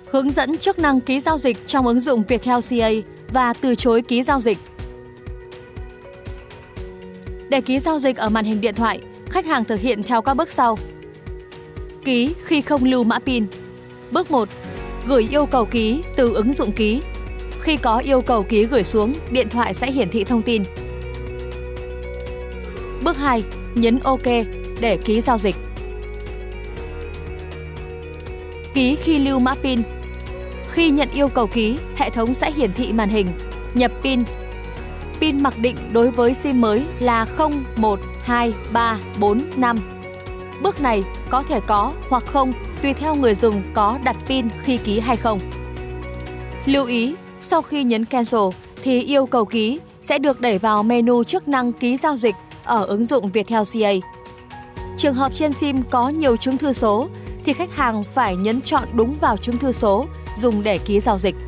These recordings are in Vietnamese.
Hướng dẫn chức năng ký giao dịch trong ứng dụng Viettel CA và từ chối ký giao dịch. Để ký giao dịch ở màn hình điện thoại, khách hàng thực hiện theo các bước sau. Ký khi không lưu mã PIN. Bước 1. Gửi yêu cầu ký từ ứng dụng ký. Khi có yêu cầu ký gửi xuống, điện thoại sẽ hiển thị thông tin. Bước 2. Nhấn OK để ký giao dịch. Ký khi lưu mã PIN. Khi nhận yêu cầu ký, hệ thống sẽ hiển thị màn hình nhập PIN. PIN mặc định đối với SIM mới là 0, 1, 2, 3, 4, 5. Bước này có thể có hoặc không tùy theo người dùng có đặt PIN khi ký hay không. Lưu ý, sau khi nhấn Cancel thì yêu cầu ký sẽ được đẩy vào menu chức năng ký giao dịch ở ứng dụng Viettel CA. Trường hợp trên SIM có nhiều chứng thư số thì khách hàng phải nhấn chọn đúng vào chứng thư số dùng để ký giao dịch.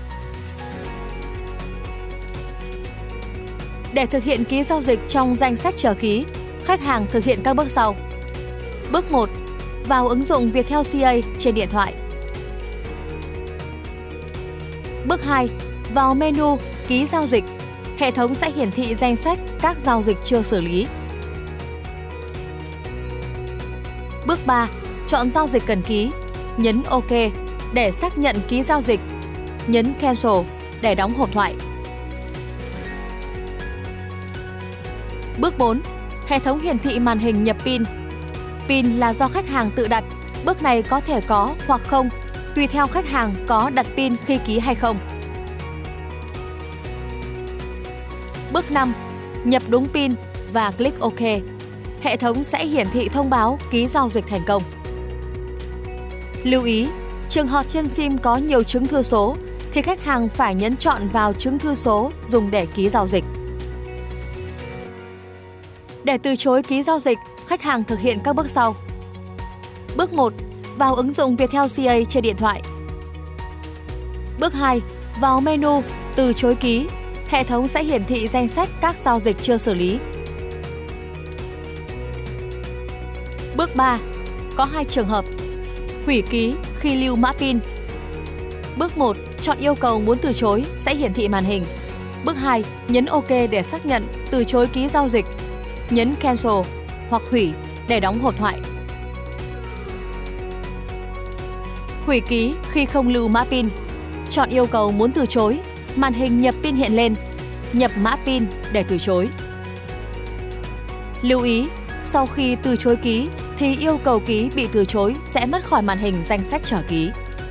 Để thực hiện ký giao dịch trong danh sách chờ ký, khách hàng thực hiện các bước sau. Bước 1. Vào ứng dụng Viettel CA trên điện thoại. Bước 2. Vào menu ký giao dịch, hệ thống sẽ hiển thị danh sách các giao dịch chưa xử lý. Bước 3. Chọn giao dịch cần ký, nhấn OK để xác nhận ký giao dịch, nhấn Cancel để đóng hộp thoại. Bước 4. Hệ thống hiển thị màn hình nhập PIN. PIN là do khách hàng tự đặt, bước này có thể có hoặc không, tùy theo khách hàng có đặt PIN khi ký hay không. Bước 5. Nhập đúng PIN và click OK. Hệ thống sẽ hiển thị thông báo ký giao dịch thành công. Lưu ý, trường hợp trên SIM có nhiều chứng thư số thì khách hàng phải nhấn chọn vào chứng thư số dùng để ký giao dịch. Để từ chối ký giao dịch, khách hàng thực hiện các bước sau. Bước 1. Vào ứng dụng Viettel CA trên điện thoại. Bước 2. Vào menu từ chối ký, hệ thống sẽ hiển thị danh sách các giao dịch chưa xử lý. Bước 3. Có 2 trường hợp. Hủy ký khi lưu mã PIN. Bước 1. Chọn yêu cầu muốn từ chối sẽ hiển thị màn hình. Bước 2. Nhấn OK để xác nhận từ chối ký giao dịch. Nhấn Cancel hoặc hủy để đóng hộp thoại. Hủy ký khi không lưu mã PIN. Chọn yêu cầu muốn từ chối, màn hình nhập PIN hiện lên. Nhập mã PIN để từ chối. Lưu ý, sau khi từ chối ký thì yêu cầu ký bị từ chối sẽ mất khỏi màn hình danh sách chờ ký.